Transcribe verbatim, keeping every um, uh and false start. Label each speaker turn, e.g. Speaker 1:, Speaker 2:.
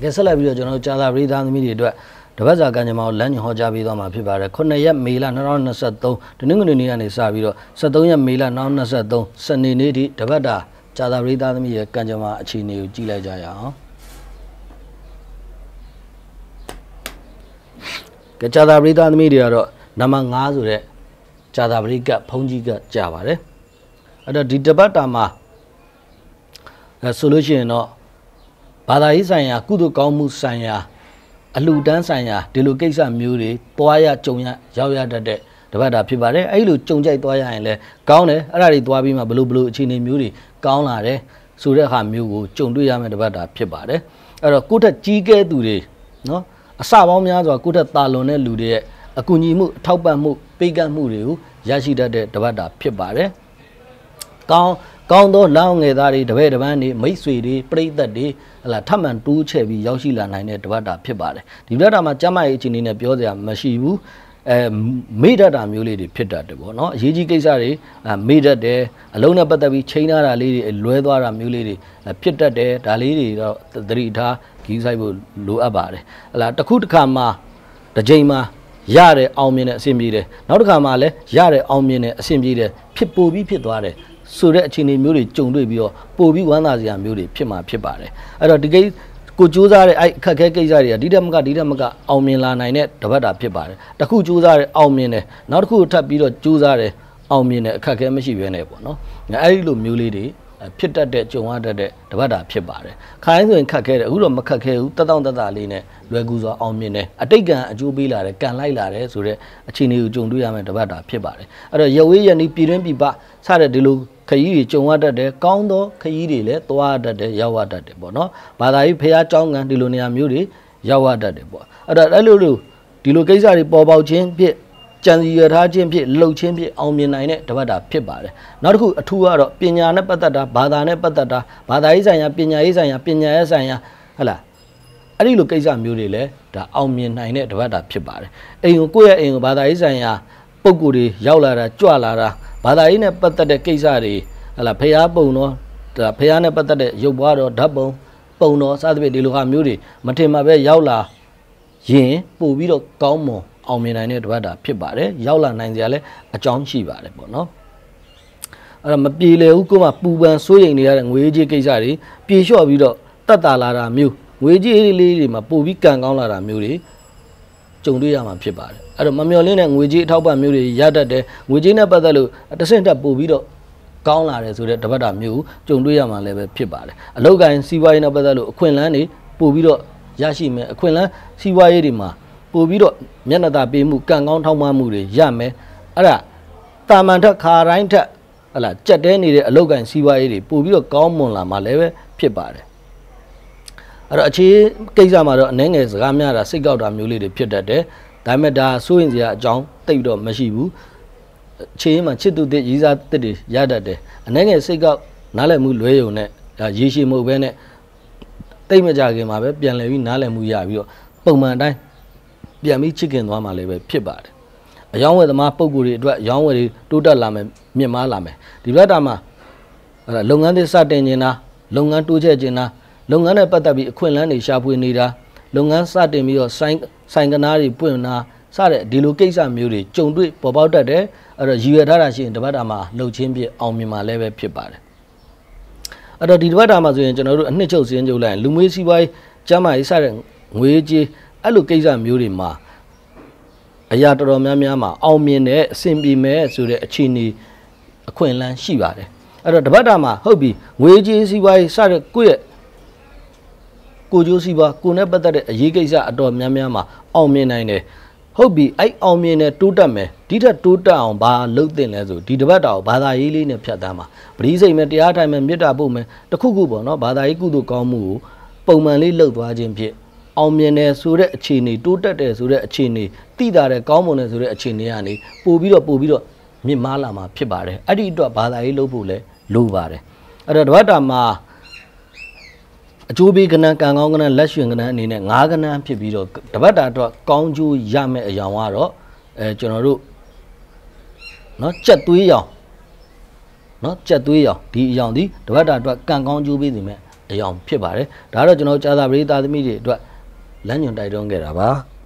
Speaker 1: ကဲဆက်လိုက်ပြီးတော့ကျွန်တော်ကြာသာပရိသတ်သမီးတွေအတွက်တပတ်စာကံကြမ္မာကိုလမ်းညွှန်ဟောကြားပေးသွားမှာဖြစ်ပါတယ်ခုနှစ်ရက်မေလ၂၀၂၃တနင်္ဂနွေနေ့ကနေစပြီးတော့၁၃ရက်မေလ၂၀၂၃စနေနေ့ထိတပတ်တာကြာသာပရိသတ်သမီးရဲ့ကံကြမ္မာအခြေအနေကိုကြည့်လိုက်ကြရအောင်ကဲကြာသာပရိသတ်သမီးတွေကတော့နံပါတ်၅ဆိုတဲ့ကြာသာပရိကဖုံးကြီးကကြာပါတယ်အဲ့တော့ဒီတပတ်တာမှာဆိုလို့ရှိရင်တော့ဘာသာရေးဆိုင်ရာကုသိုလ်ကောင်းမှုဆိုင်ရာအလှူဒန်းဆိုင်ရာဒီလိုကိစ္စမျိုးတွေတွားရကြုံရရောက်ရတတ်တဲ့တပတ်တာဖြစ်ပါတယ်အဲ့လိုကြုံကြိုက်တွားရရင်လည်းကောင်းတယ်အဲ့ဒါတွေတွားပြီးမှဘလို့ဘလို့အခြေအနေမျိုးတွေကောင်းလာတယ်ဆိုတဲ့ဟာမျိုးကိုကြုံတွေ့ရမယ့်တပတ်တာဖြစ်ပါတယ်အဲ့တော့ကိုယ့်ထက်ကြီးကဲသူတွေနော်အစပေါင်းများစွာကိုယ့်ထက်တာလွန်တဲ့လူတွေရဲ့အကူအညီမှုအထောက်ပံ့မှုပေးကမ်းမှုတွေကိုရရှိတတ်တဲ့တပတ်တာဖြစ်ပါတယ်ကောင်းကောင်းသောလောင်းငယ်သားတွေတပည့်တပန်းတွေမိတ်ဆွေတွေပြိဿတ်တွေဟလာထပ်မံတိုးချဲ့ပြီးရောက်ရှိလာနိုင်တဲ့တပတ်တာဖြစ်ပါတယ်ဒီတပတ်တာမှာကျမရဲ့အခြေအနေနဲ့ပြောစရာမရှိဘူးအဲမေ့တတ်တာမျိုးလေးတွေဖြစ်တတ်တယ်ပေါ့နော်အရေးကြီးကိစ္စတွေမေ့တတ်တယ်အလုံးနဲ့ပတ်သက်ပြီးချိန်ထားတာလေးတွေလွဲသွားတာမျိုးလေးတွေဖြစ်တတ်တယ်ဒါလေးတွေတော့သတိထားဂီးဆိုင်ဖို့လိုအပ်ပါတယ်ဟလာတစ်ခုတစ်ခါမှတစ်ချိန်မှာရတဲ့အောင်မြင်တဲ့အဆင်ပြေတယ်နောက်တစ်ခါမှလည်းရတဲ့အောင်မြင်တဲ့အဆင်ပြေတယ်ဖြစ်ပိုပြီးဖြစ်သွားတယ်ဆိုတဲ့အခြေအနေမျိုးတွေကြုံတွေ့ပြီးတော့ပို့ပြီးဝမ်းသာစရာမျိုးတွေဖြစ်မှာဖြစ်ပါတယ်အဲ့တော့ဒီကိကိုကြိုးစားတဲ့အဲ့အခက်အခဲကိစ္စတွေကဒီတက်မကဒီတက်မကအောင်မြင်လာနိုင်တဲ့တပတ်တာဖြစ်ပါတယ်တခုကြိုးစားတဲ့အောင်မြင်တယ်နောက်တစ်ခုထပ်ပြီးတော့ကြိုးစားတဲ့အောင်မြင်တဲ့အခက်အခဲမရှိဘဲနဲ့ပေါ့နော်အဲ့ဒီလိုမျိုးလေးတွေဖြစ်တတ်တဲ့ကြုံရတတ်တဲ့တပတ်တာဖြစ်ပါတယ်ခိုင်းဆိုရင်ခက်ခဲတယ်အခုတော့မခက်ခဲဘူးတက်တောင့်တက်တာလေးနဲ့လွယ်ကူစွာအောင်မြင်တယ်အတိတ်ကံအကျိုးပေးလာတယ်ကံလိုက်လာတယ်ဆိုတဲ့အခြေအနေကိုကြုံတွေ့ရမယ်တပတ်တာဖြစ်ပါတယ်အဲ့တော့ရဝေးရနီးပြည်တွင်းပြည်ပစတဲ့ဒီလိုခရီးတွေကြုံရတတ်တယ်ကောင်းသောခရီးတွေလည်းသွားရတတ်တယ်ရောက်ရတတ်တယ်ပေါ့နော်ဘာသာရေးဖះเจ้าငံဒီလိုနေရာမျိုးတွေရောက်ရတတ်တယ်ပေါ့အဲ့တော့အဲ့လိုလိုဒီလိုကိစ္စတွေပေါ်ပေါက်ခြင်းဖြစ်ကြံစီရထားခြင်းဖြစ်လှုပ်ခြင်းဖြစ်အောင်မြင်နိုင်တဲ့တပတ်တာဖြစ်ပါတယ်နောက်တစ်ခုအထူးကတော့ပညာနဲ့ပတ်သက်တာဘာသာနဲ့ပတ်သက်တာဘာသာရေးဆိုင်ရာပညာရေးဆိုင်ရာပညာရေးဆိုင်ရာဟလာအဲ့ဒီလိုကိစ္စမျိုးတွေလည်းဒါအောင်မြင်နိုင်တဲ့တပတ်တာဖြစ်ပါတယ်အိမ်ကိုကိုယ့်ရဲ့အိမ်ကိုဘာသာရေးဆိုင်ရာပုံကိုယ်တွေရောက်လာတာကြွလာတာဘာသာရေးနဲ့ပတ်သက်တဲ့ကိစ္စတွေဟလာဖះပုံတော့ဒါဖះနဲ့ပတ်သက်တဲ့ရုပ်ပွားတော့ဓာတ်ပုံပုံတော့စသဖြင့်ဒီလိုဟာမျိုးတွေမထင်မှပဲရောက်လာရင်ပို့ပြီးတော့ကောင်းမွန်အောင်မြင်နိုင်တဲ့တပတ်တာဖြစ်ပါတယ်ရောက်လာနိုင်စရာလည်းအကြောင်းရှိပါတယ်ပေါ့နော်အဲ့တော့မပြေလည်ဘူးကိုမှပူပန်စိုးရိမ်နေရတဲ့ငွေကြေးကိစ္စတွေပြေလျှော့ပြီးတော့တက်တာလာတာမျိုးငွေကြေးလေးတွေမှာပို့ပြီးကံကောင်းလာတာမျိုးတွေကြုံတွေ့ရမှာဖြစ်ပါတယ်အဲ့တော့မမျှော်လင့်တဲ့ငွေကြေးအထောက်ပံ့မျိုးတွေရတတ်တယ်ငွေကြေးနဲ့ပတ်သက်လို့တစ်ဆင့်တက်ပို့ပြီးတော့ကောင်းလာတယ်ဆိုတဲ့တပတ်တာမျိုးကြုံတွေ့ရမှာလည်းပဲဖြစ်ပါတယ်အလောက်ကိုင်းစီးပွားရေးနဲ့ပတ်သက်လို့အခွင့်အလမ်းတွေပို့ပြီးတော့ရရှိမယ်အခွင့်အလမ်းစီးပွားရေးတွေမှာပို့ပြီးတော့မျက်နှာသာပေးမှုကံကောင်းထောက်မှမှုတွေရမယ်အဲ့ဒါတာမန်ထက်ခါတိုင်းထက်ဟလာကြက်တဲနေတဲ့အလောက်ကိုင်းစီးပွားရေးတွေပို့ပြီးတော့ကောင်းမွန်လာမှာလည်းပဲဖြစ်ပါတယ်အဲ့တော့အခြေကိစ္စမှာတော့အနေငယ်စကားများတာစိတ်ကောက်တာမျိုးလေးတွေဖြစ်တတ်တယ်ဒါပေမဲ့ဒါစိုးရင်စရာအကြောင်းတိတ်တော့မရှိဘူးအခြေမှာချစ်သူတစ်ရေးစားတစ်တွေရတတ်တယ်အနေငယ်စိတ်ကောက်နားလည်မှုလွဲယုံနဲ့ရေရှည်မှုပဲနဲ့တိတ်မကြခင်မှာပဲပြန်လည်ပြီးနားလည်မှုရပြီးတော့ပုံမှန်အတိုင်းပြန်ပြီးချစ်ခင်သွားမှာလည်းပဲဖြစ်ပါတယ်အယောင်းဝယ်သမားပုံကိုယ်တွေအတွက်ရောင်းဝယ်တွေတိုးတက်လာမယ်မြင့်မားလာမယ်ဒီဘက်တာမှာလုပ်ငန်းတွေစတင်နေတာလုပ်ငန်းတိုးချဲ့နေတာလုပ်ငန်းနဲ့ပတ်သက်ပြီးအခွင့်အလမ်းတွေရှာဖွေနေတာလုပ်ငန်းစတင်ပြီးတော့ဆိုင်ဆိုင်ကနားတွေပွင့်တာစတဲ့ဒီလိုကိစ္စမျိုးတွေကြုံတွေ့ပေါ်ပေါက်တတ်တယ်အဲ့တော့ရည်ရွယ်ထားတာရှိရင်တပတ်တာမှာလှုပ်ချင်းပြအောင်မြင်မှာလည်းပဲဖြစ်ပါတယ်အဲ့တော့ဒီတပတ်တာမှာဆိုရင်ကျွန်တော်တို့အနှစ်ချုပ်စင်းချုပ်လိုက်ရင်လူမွေးစီးပွားရေးကျန်းမာရေးစတဲ့ငွေကြေးအဲ့လိုကိစ္စမျိုးတွေမှာအရာတော်တော်များများမှာအောင်မြင်တဲ့အဆင်ပြေမဲ့ဆိုတဲ့အခြေအနေအခွင့်အလမ်းရှိပါတယ်အဲ့တော့တပတ်တာမှာဟုတ်ပြီငွေကြေးစီးပွားရေးစတဲ့ကိုယ့်ရဲ့ကိုကျိုးစီးပွားကိုနဲ့ပတ်သက်တဲ့အရေးကိစ္စအတော်များများမှာအောင်မြင်နိုင်တယ်ဟုတ်ပြီအဲ့အောင်မြင်တဲ့တိုးတက်မယ်ဒီထက်တိုးတက်အောင်ဘာလုပ်သင့်လဲဆိုဒီတပတ်တာကိုဘာသာရေးလေးနဲ့ဖြတ်တန်းမှာပရိစိတ်မယ်တရားထိုင်မယ်မေတ္တာပို့မယ်တခုခုပေါ့နော်ဘာသာရေးကုသိုလ်ကောင်းမှုကိုပုံမှန်လေးလုပ်သွားခြင်းဖြင့်အောင်မြင်တယ်ဆိုတဲ့အခြေအနေတိုးတက်တယ်ဆိုတဲ့အခြေအနေသိတာတဲ့ကောင်းမွန်တယ်ဆိုတဲ့အခြေအနေကနေပို့ပြီးတော့ပို့ပြီးတော့မြင့်မားလာမှာဖြစ်ပါတယ်အဲ့ဒီအတွက်ဘာသာရေးလုပ်ဖို့လဲလိုပါတယ်အဲ့တော့တပတ်တာမှာအကျိုးပေးကဏ္ဍကံကောင်းကဏ္ဍလက်ရွှင်ကဏ္ဍအနေနဲ့ငါးကဏ္ဍဖြစ်ပြီးတော့တပတ်တာအတွက်ကောင်းကျိုးရမယ့်အရာကတော့အဲကျွန်တော်တို့เนาะကြက်သွေးရောင်เนาะကြက်သွေးရောင်ဒီအရာဒီတပတ်တာအတွက်ကံကောင်းကျိုးပေးနေမယ်အယောင်ဖြစ်ပါတယ်ဒါတော့ကျွန်တော်ကြာသာပရိသတ်သမီးတွေအတွက်လမ်းညွှန်တိုက်တွန်းခဲ့တာပါ